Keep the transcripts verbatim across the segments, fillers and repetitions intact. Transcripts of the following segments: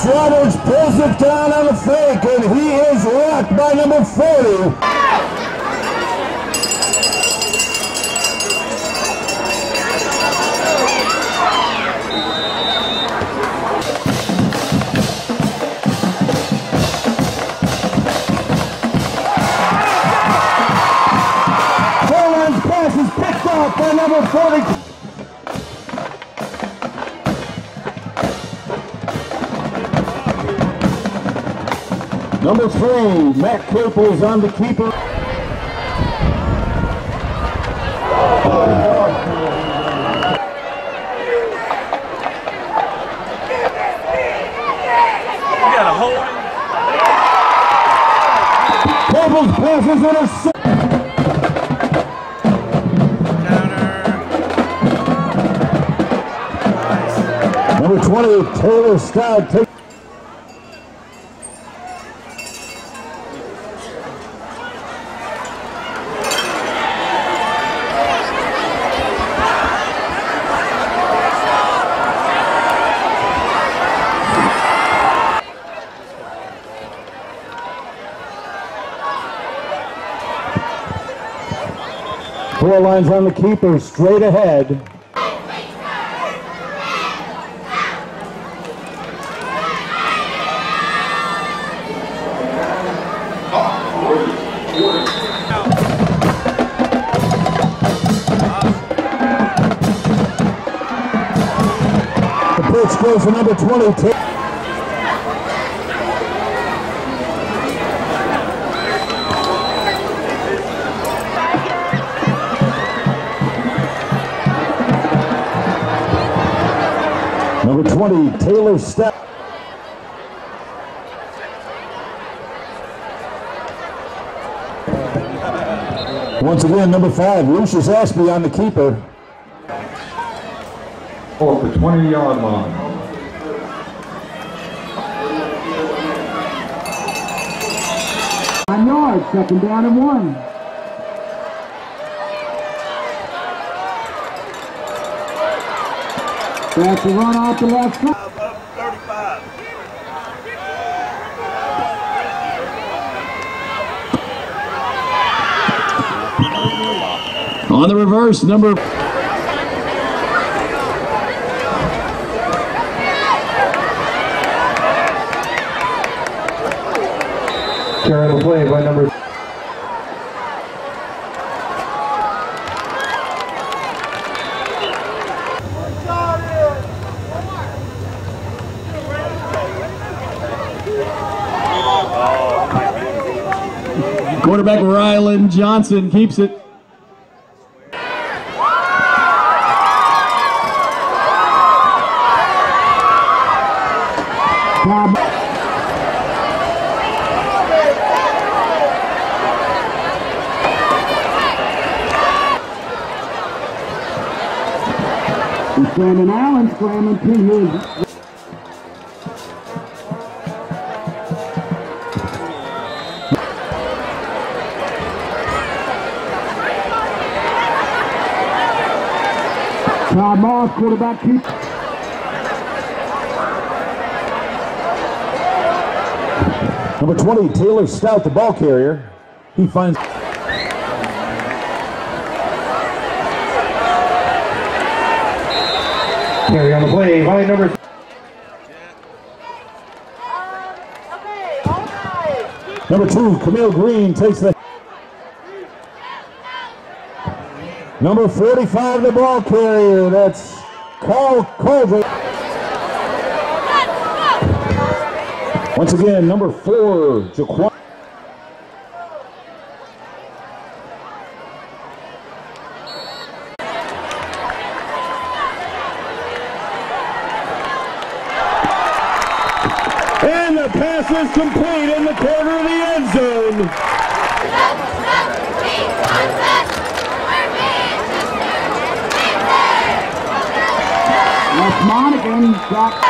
Roberts pulls it down on the fake, and he is rocked by number forty. Forlan's pass is picked off by number forty. Number three, Matt Caples on the keeper. You got a hold him. Caples passes intercept. Nice. Number twenty, Taylor Stout takes. Four lines on the keeper, straight ahead. The pitch goes to number twenty. Number twenty, Taylor Stout. Once again, number five, Lucius Ashby on the keeper. Off the twenty-yard line. Nine yards, second down and one. That's a run off the left side. thirty-five. On the reverse, number... Carrying the play by number... Quarterback Rylan Johnson keeps it. Brandon Allen scrambling to his. Todd Moss, quarterback keep. Number twenty, Taylor Stout, the ball carrier. He finds... Carry on the play by number... Number two, Camille Green takes the... Number forty-five, the ball carrier. That's Carl Colvin. Once again, number four, Jaquan. And the pass is complete in the corner of the end zone. That's Monacan got.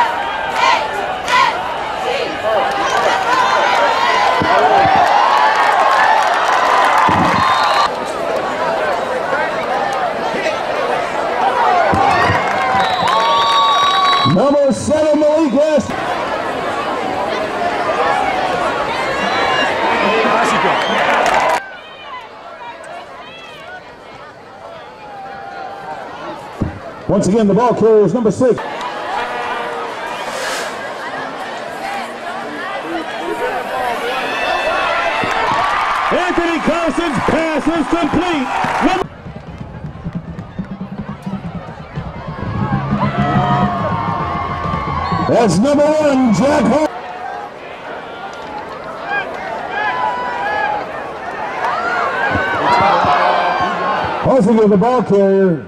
Number seven, Malik West. Once again, the ball carrier is number six. Anthony Carson's pass is complete. Number That's number one, Jack Hall. Also give the ball carrier.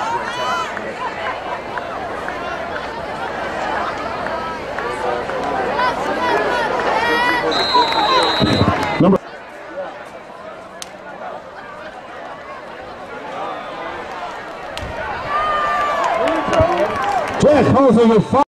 Number Jack Halsey with five.